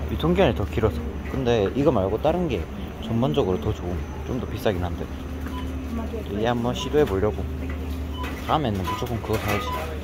유통기한이 더 길어서. 근데 이거 말고 다른 게 전반적으로 더 좋은, 좀 더 비싸긴 한데 얘 한번 시도해 보려고. 다음에는 무조건 그거 사야지.